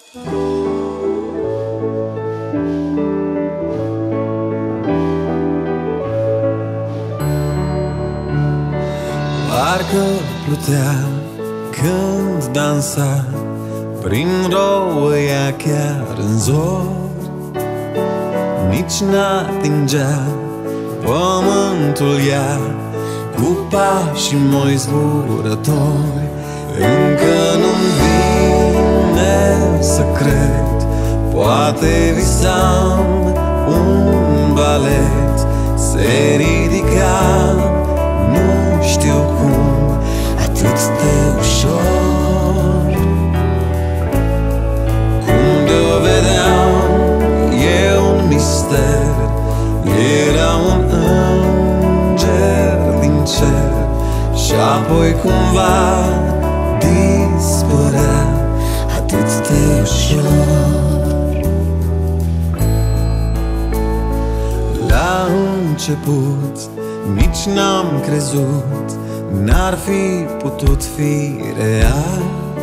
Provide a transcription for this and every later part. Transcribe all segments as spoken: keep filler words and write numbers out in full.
Parcă plutea când dansa prin roia chiar în zori, nici n-atingea pământul ea cu pași moi zburători. Încă nu-mi vine să cred, poate visam un balet, se ridica, nu știu cum, atât de ușor. Cum de-o vedeam, e un mister, era un înger din cer și apoi cumva dispărea atât de ușor. La început nici n-am crezut, n-ar fi putut fi real.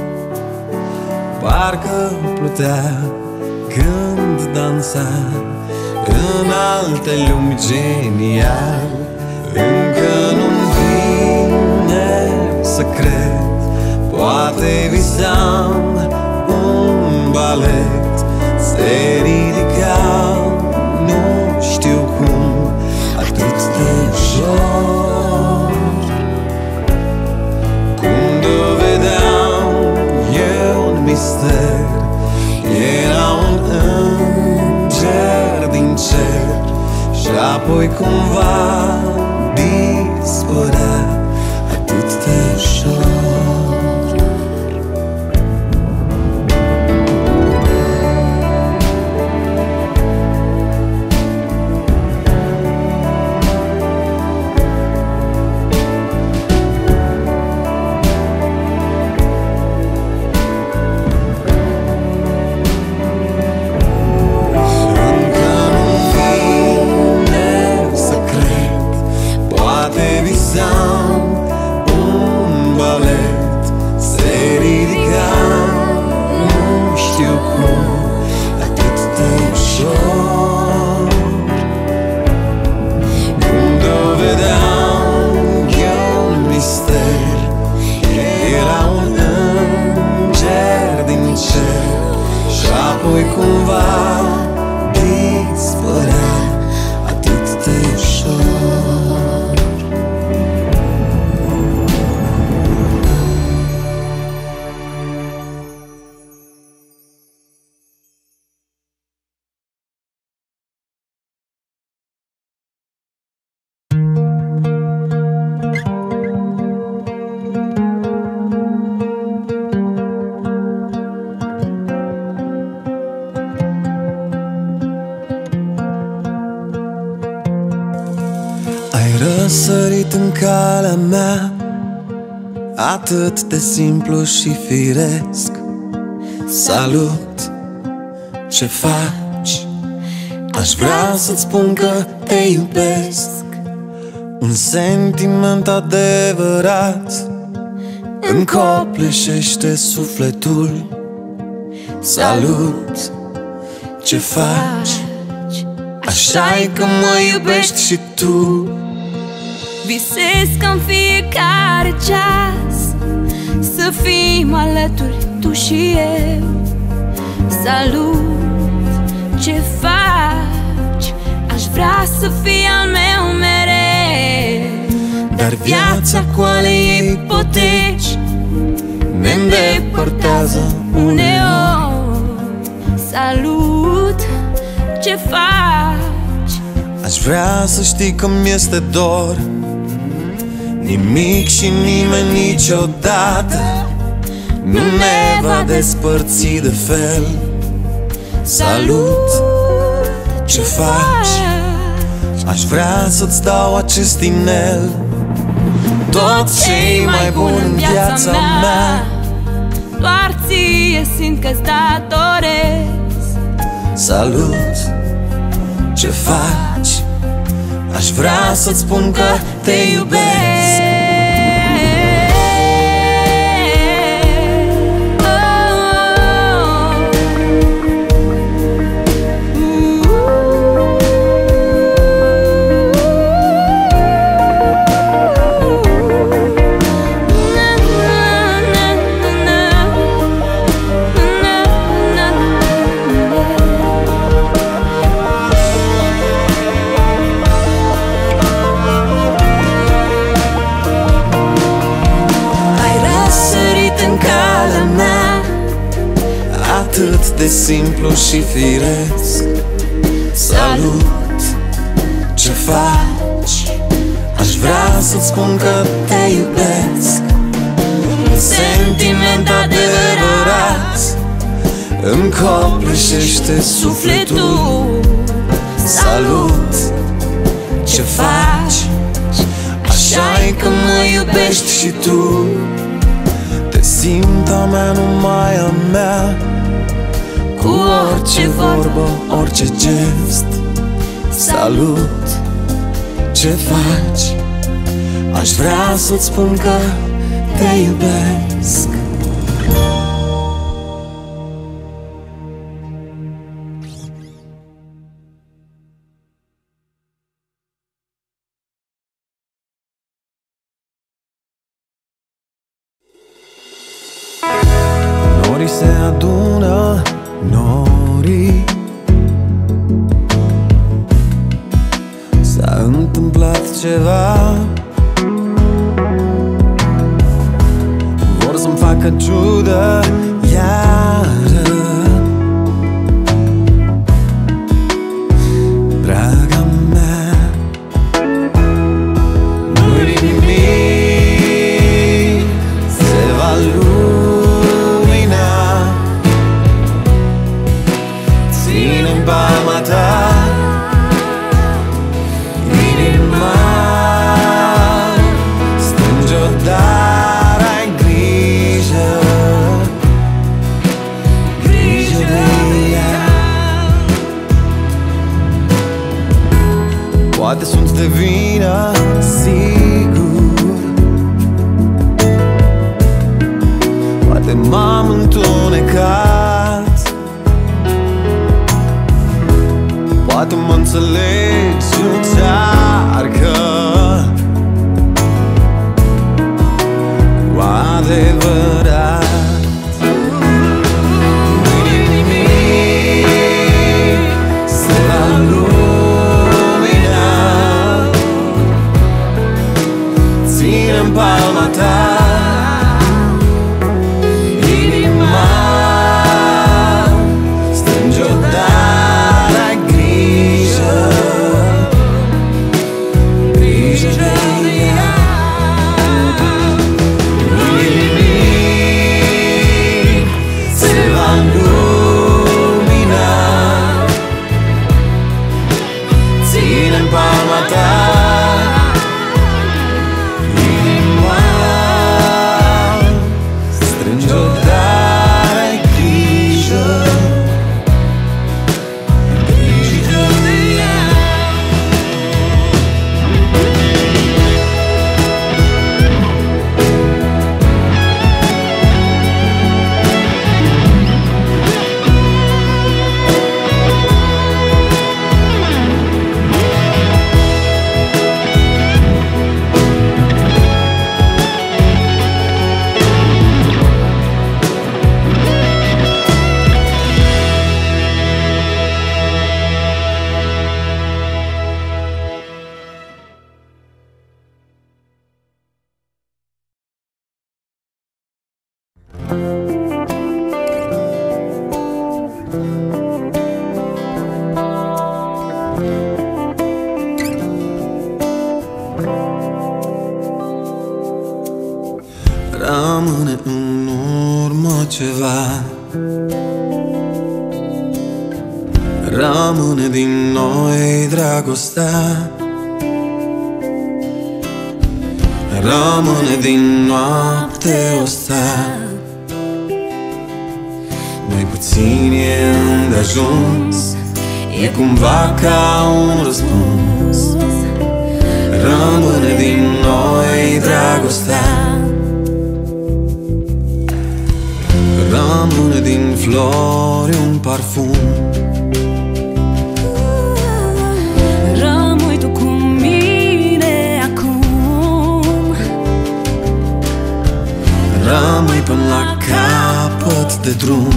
Parcă plutea când dansa în alte lumi genial. Încă nu-mi vine să cred, poate visam un balet, se ridica, nu știu cum, atât de ușor. Cum de-o vedeam, e un mister, era un înger din cer și apoi cumva dispărea atât de ușor. Un balet, se ridica, nu știu cum, atât de ușor. Cum de-o vedeam, e un mister, era un înger din cer și apoi cumva dispărea atât de ușor. Răsărit în calea mea, atât de simplu și firesc. Salut, ce faci? Aș vrea să-ți spun că te iubesc. Un sentiment adevărat îmi copleșește sufletul. Salut, ce faci? Așa-i că mă iubești și tu. Visez că în fiecare ceas să fim alături tu și eu. Salut, ce faci? Aș vrea să fii al meu mereu. Dar viața cu ale ei poteci ne îndepărtează uneori. Salut, ce faci? Aș vrea să știi că mi-este dor. Nimic și nimeni niciodată nu ne va despărți de fel. Salut, ce faci? Aș vrea să-ți dau acest inel, tot ce-i mai bun în viața mea. Doar ție simt că-ți datorez. Salut, ce faci? Aș vrea să-ți spun că te iubesc. Oh, oh, oh. atât de simplu și firesc. Salut, ce faci? Aș vrea să-ți spun că te iubesc. Un sentiment adevărat îmi copleșește sufletul. Salut, ce faci? Așa-i că mă iubești și tu. Te simt a mea, numai a mea, cu orice vorbă, orice gest. Salut, ce faci? Aș vrea să-ți spun că te iubesc. Norii se adună, norii. S-a întâmplat ceva. Vor să-mi facă ciudă iară. Draga mea, nu-i nimic, se va lumina. Ține-mi palma ta, inima strânge-o, dar ai grijă, grijă de ea. Poate sunt de vină, sigur. Poate m-am întunecat. Poate mă înțelegi, încearcă cu adevărat. Nu-i nimic, se va lumina. Ține-mi palma ta, inima strânge-o, dar ai grijă, grijă de ea. Nu-i nimic, se va lumina. Ține-mi palma ta, inima strânge-o, dar ai grijă, grijă de ea. Rămâne în urmă ceva, rămâne din noi dragostea, rămâne din noapte o stea. Mai puțin e îndeajuns, e cumva ca un răspuns. Rămâne din noi dragostea, rămâne din flori un parfum. Rămâi tu cu mine acum. Rămâi până la capăt de drum.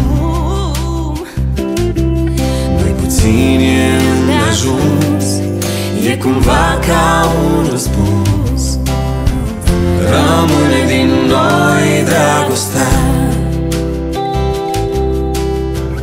Mai puțin e îndeajuns, e cumva ca un răspuns. Rămâne din noi dragostea,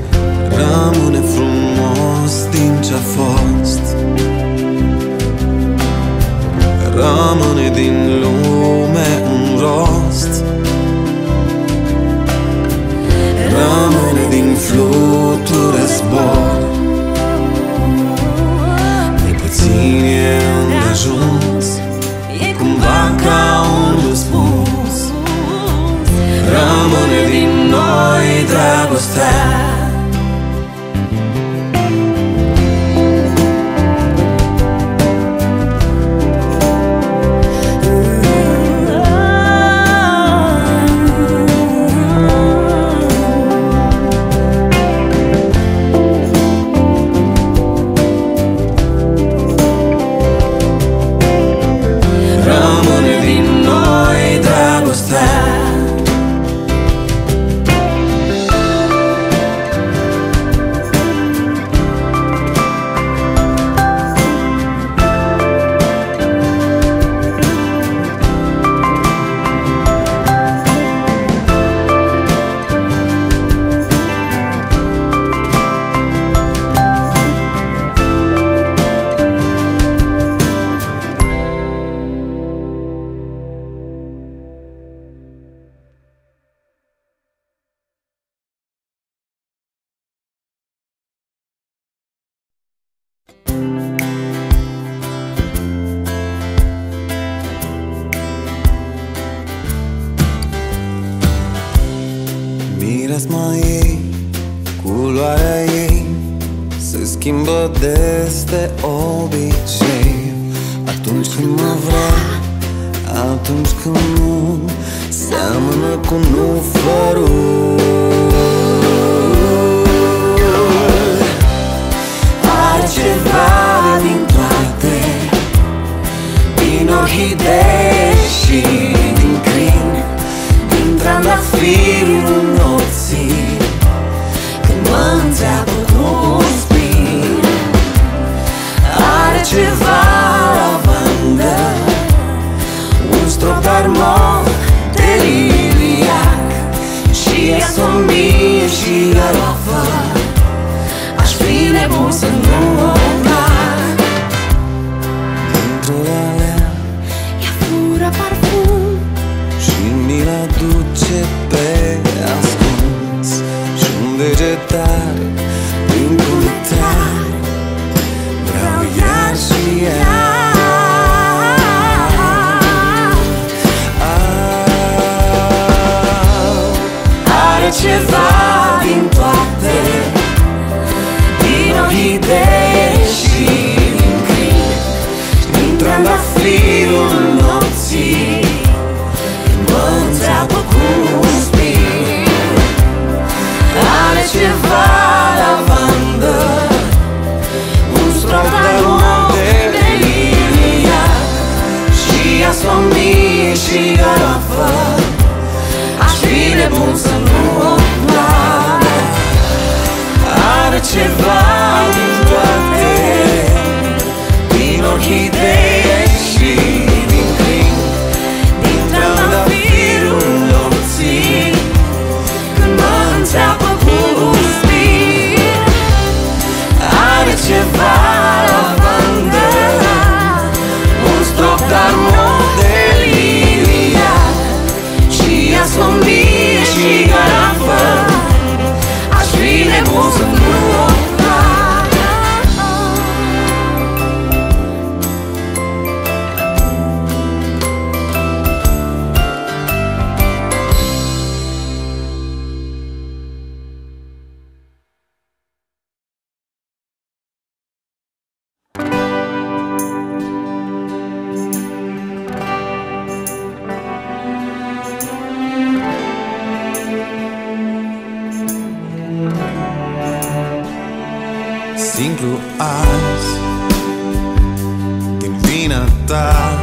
Mireasma ei, culoarea ei se schimbă des de obicei. Atunci când mă vrea, atunci când nu, seamănă cu nufărul. Are ceva din toate, din orhidee și din crin, din trandafirul nopții, când mă înțeapă cu un spin. Are ceva lavandă, un strop d'armon de liliac, și e somnie și garofă. Aș fi nebun să nu o plac. Dintr-o alea ea fură parfum și mi-l aduce pe ascuns, și un vegetar prin culitar vreau iar și iar. Are ceva din toate, din orhidee și din crin, din trandafirul nopții, când mă înțeapă cu un spin. Are ceva lavandă, un strop d'armon de liliac, și asomie și garofă. Aș fi nebun să nu o plac. Are ceva din toate, din orhidee și din crin, din trandafirul nopții, când mă înțeapă cu un spin. Are ceva lavandă, un strop d'armon de liliac, și asomie și garofă. Aș fi nebun să nu o plac. Simplu azi, din vina ta,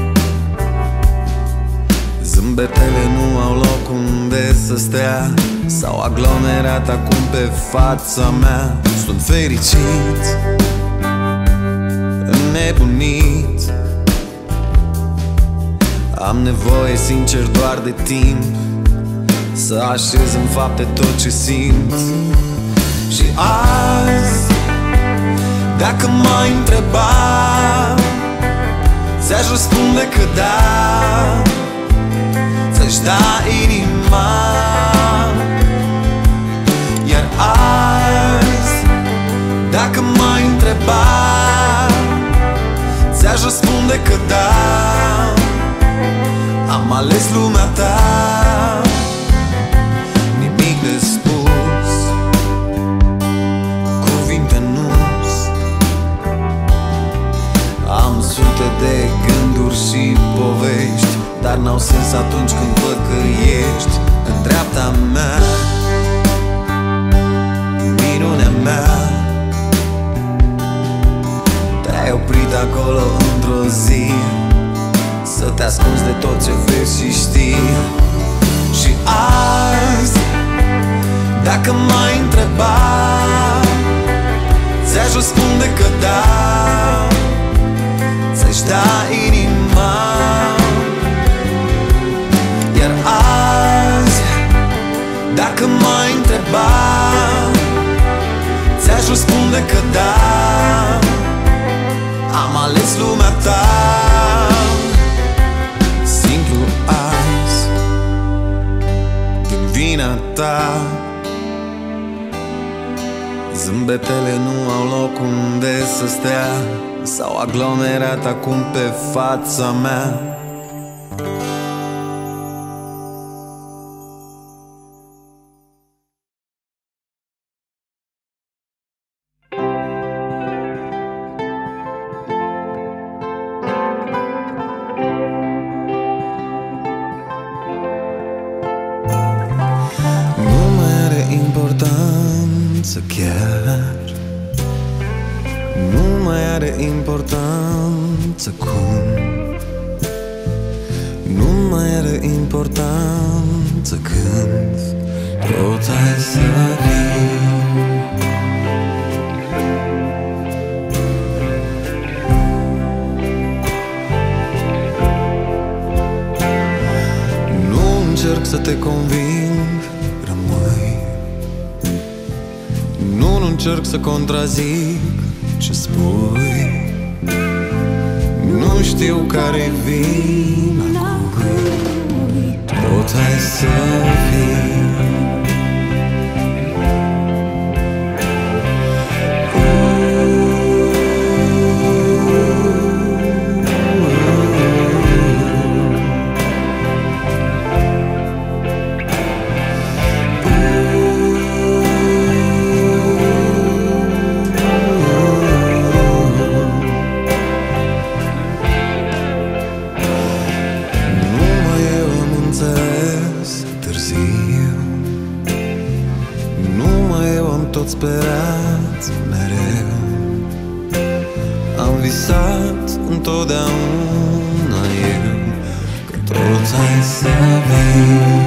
zâmbetele nu au loc unde să stea, s-au aglomerat acum pe fața mea. Sunt fericit, înnebunit, am nevoie sincer doar de timp să așez în fapte tot ce simt. Și azi, dacă m-ai întrebat, ți-aș răspunde că da, ți-aș da inima. Iar azi, dacă m-ai întrebat, ți-aș răspunde că da, am ales lumea ta. Nimic de spus, sus atunci când văd că ești în dreapta mea. Minunea mea, te-ai oprit acolo într-o zi să te ascunzi de tot ce vezi și știi. Și azi, dacă m-ai întrebat, ți-aș răspunde că da, ți-aș da inima. Iar azi, dacă m-ai întrebat, ți-aș răspunde că da, am ales lumea ta. Simplu azi, din vina ta, zâmbetele nu au loc unde să stea, s-au aglomerat acum pe fața mea. Nu mai are importanță chiar, nu mai are importanță cum, nu mai are importanță când tot ai să vii. Nu încerc să te conving, rămâi. Nu, nu încerc să contrazic ce spui. Nu știu care-i vina cui tot ai să fii. Tot sperat mereu, am visat întotdeauna eu că tot ai să vii.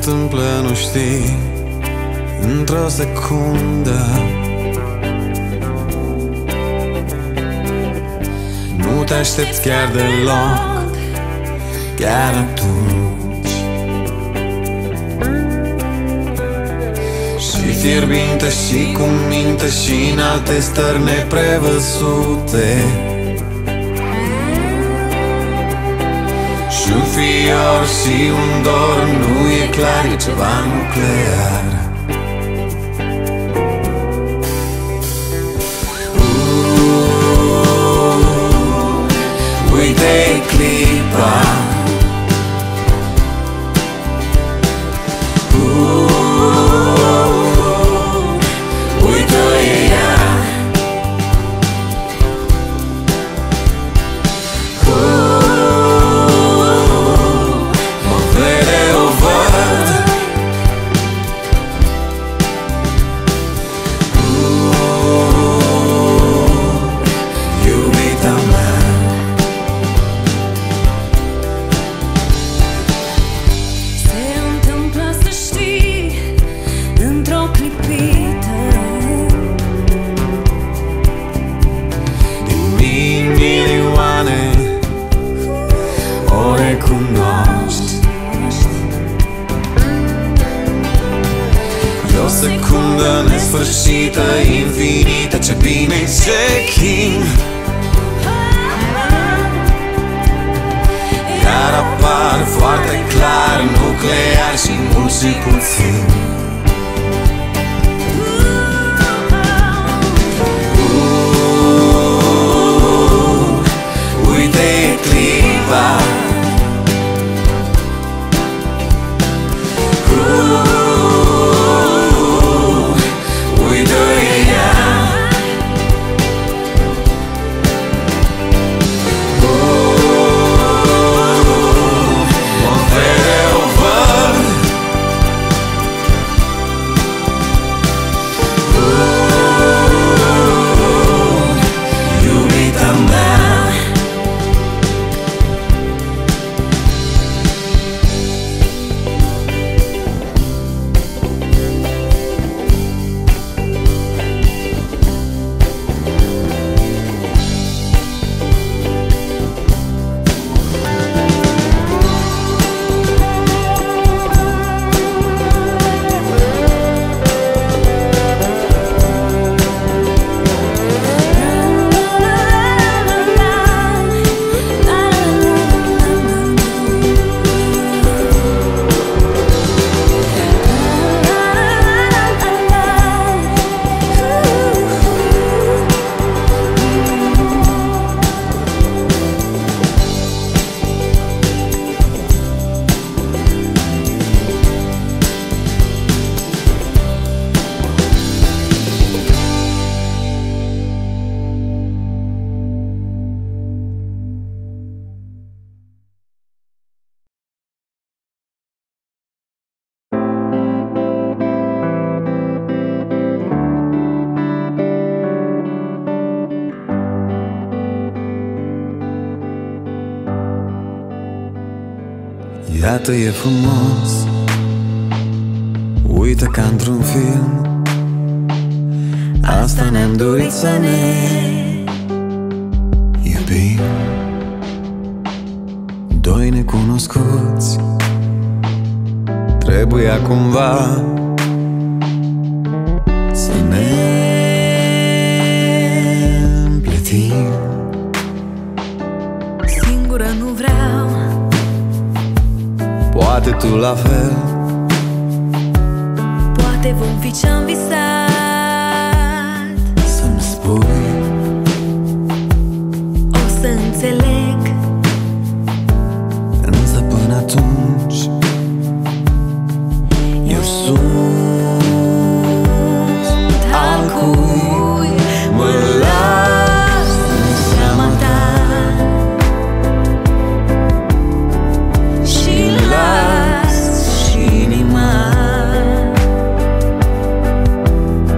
întâmplă, nu știi, într-o secundă. Nu te aștepți chiar deloc, chiar atunci. Și fierbinte și cu minte și în alte stări neprevăzute. Și un fior și un dor, nu e clar, e ceva nuclear. Uite clipa, uite-o ea, mă vede, o văd. Iubita mea, o secundă nesfârșită, infinită, ce bine ce chin. Iar apar foarte clar, nuclear și mult și puțin. uh, Uite clipa, iată e frumos, uite ca într-un film. Asta ne-am dorit să ne iubim. Doi necunoscuți, trebuia cumva să ne împletim. Singură nu vreau, poate tu la fel. poate vom fi ce-am visat. Să-mi spui, O să înțeleg, însă până atunci eu sunt al cui mă las în seama ta și las și inima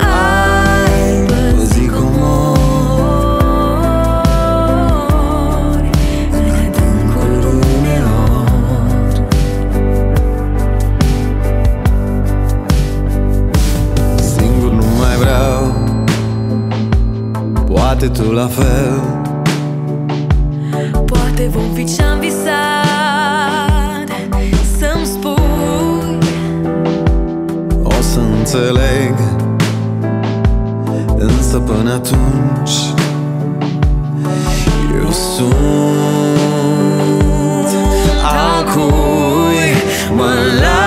ai păzit cum mori în adâncul uneori. Singur nu mai vreau, poate tu la fel. Poate vom fi ce-am visat, să-mi spui. O să înțeleg, însă până atunci eu sunt al cui mă las.